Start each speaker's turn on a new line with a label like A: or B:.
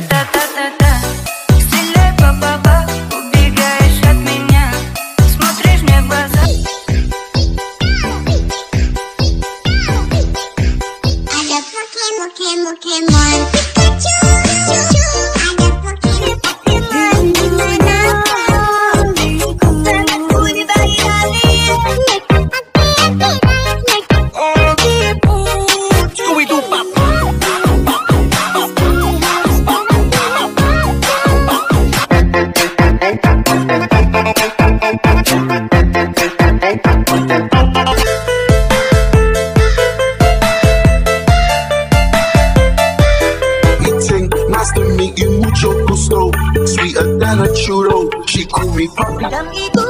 A: Та-та-та-та-та. Стреляй, ба-ба-ба, убегаешь от меня, смотришь мне в глаза.
B: Nice to meet you, mucho gusto. Sweeter than a churro. She call me papi.